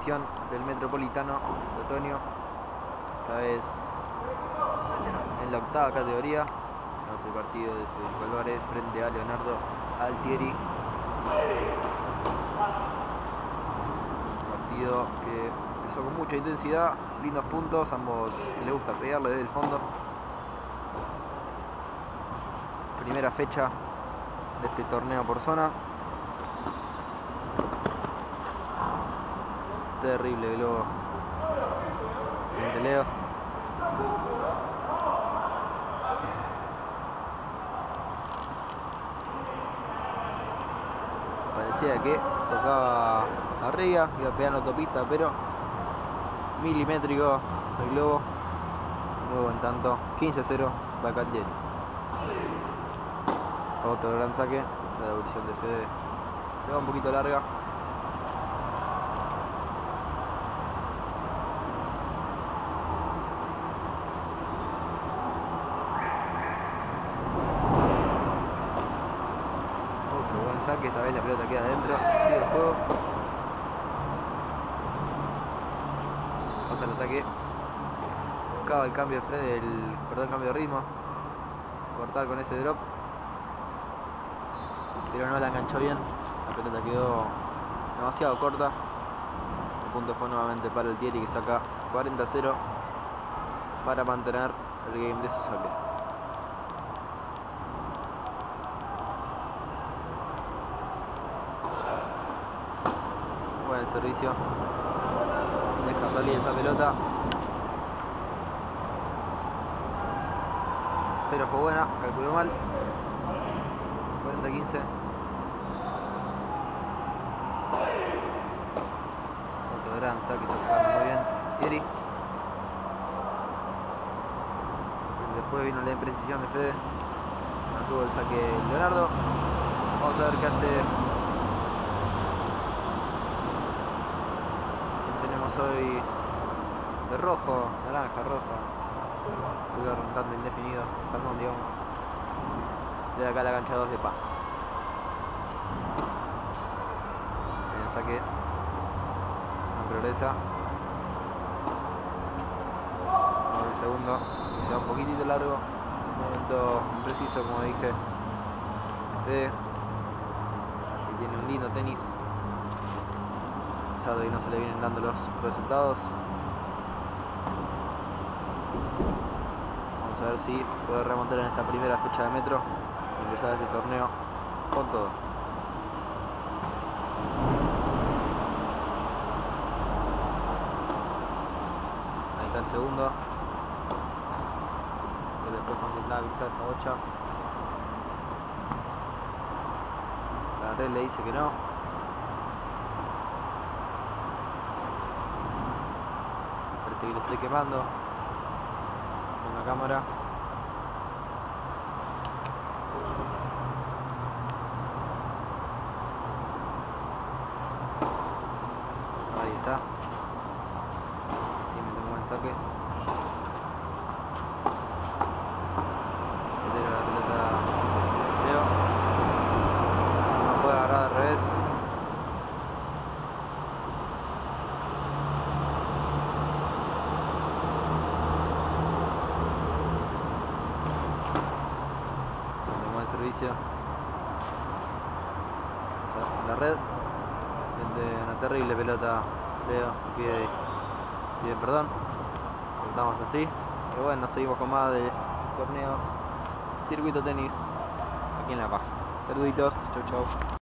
edición del Metropolitano de otoño. Esta vez en la octava categoría. Tenemos el partido de Federico Álvarez frente a Leonardo Altieri. Un partido que empezó con mucha intensidad, lindos puntos, ambos les gusta pegarle desde el fondo. Primera fecha de este torneo por zona. Terrible globo de Leo. Parecía que tocaba arriba, iba pegando autopista, pero milimétrico el globo. Luego en tanto 15-0 saca el Altieri. Otro gran saque. La devolución de Fede se va un poquito larga. Otro buen saque, esta vez la pelota queda adentro. Sigue el juego. Pasa el ataque. Buscaba el cambio de Fede, el cambio de ritmo. Cortar con ese drop. Pero no la enganchó bien. La pelota quedó demasiado corta. El punto fue nuevamente para el Altieri, que saca 40-0 para mantener el game de su saque. Buen servicio. Deja salir esa pelota. Pero fue buena, calculó mal. 40-15. Otro gran saque, está sacando muy bien Altieri. Después vino la imprecisión de Fede. No tuvo el saque Leonardo. Vamos a ver qué hace. Tenemos hoy de rojo, naranja, rosa. Estoy arrancando indefinido. Salmón, digamos. De acá a la cancha 2 de Pa. El saque no progresa. Vamos el segundo. Y se va un poquitito largo. Un momento impreciso, como dije. Fede, que tiene un lindo tenis. A pesar de que no se le vienen dando los resultados. Vamos a ver si puede remontar en esta primera fecha de Metro y empezar este torneo con todo. Ahí está el segundo. Que después contemplaba quizás esta bocha. La red le dice que no. Parece que le estoy quemando con la cámara. Ahí está. Sí, me tomó el saque. Se tira la pelota Leo. No puede agarrar al revés. Tomó el servicio. La red. Una terrible pelota. Leo pide perdón. Cortamos así. Pero bueno, seguimos con más de torneos circuito tenis aquí en La Paz. Saluditos, chau chau.